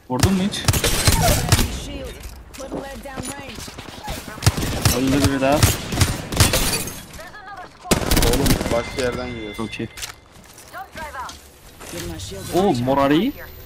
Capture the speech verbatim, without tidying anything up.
Vurdun mu hiç? Öldü biri daha. Oğlum başka yerden yiyoruz. Çok iyi. Oo morari.